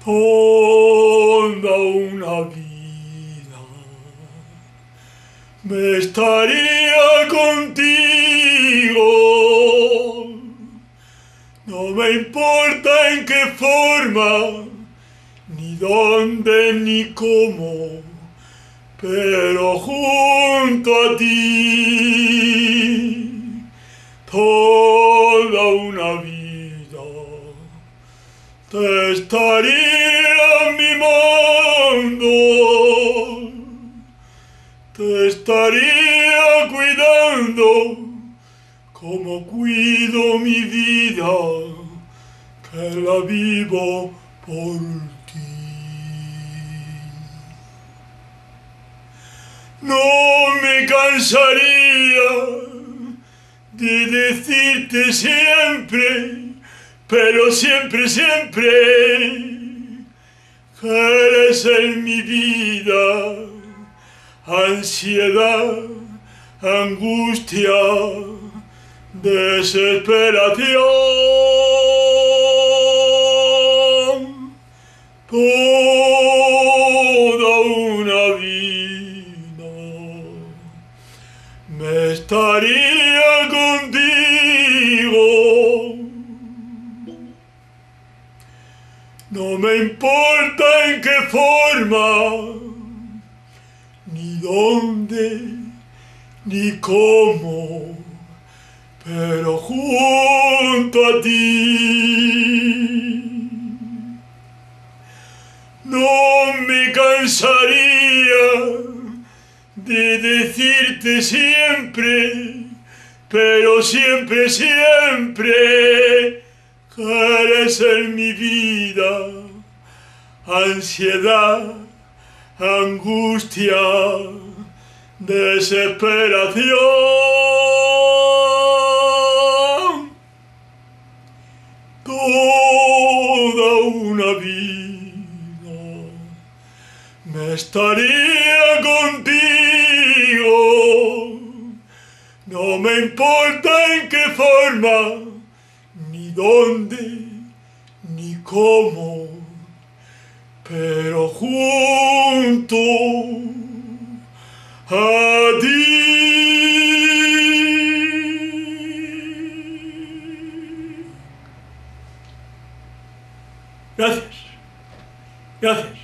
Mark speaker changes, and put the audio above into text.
Speaker 1: toda una vida me estaría contigo. No me importa en qué forma, ni dónde, ni cómo, pero junto a ti toda una vida te estaría mimando, te estaría cuidando como cuido mi vida, que la vivo por ti. No me cansaría de decirte siempre, pero siempre, siempre, que eres en mi vida ansiedad, angustia, desesperación. Toda una vida me estaría contigo. No me importa en qué forma, ni dónde, ni cómo, pero junto a ti. No me cansaría de decirte siempre, pero siempre, siempre, que eres en mi vida ansiedad, angustia, desesperación. Toda una vida me estaría contigo. No me importa en qué forma, ni dónde, ni cómo, pero junto a ti. Gracias. Gracias.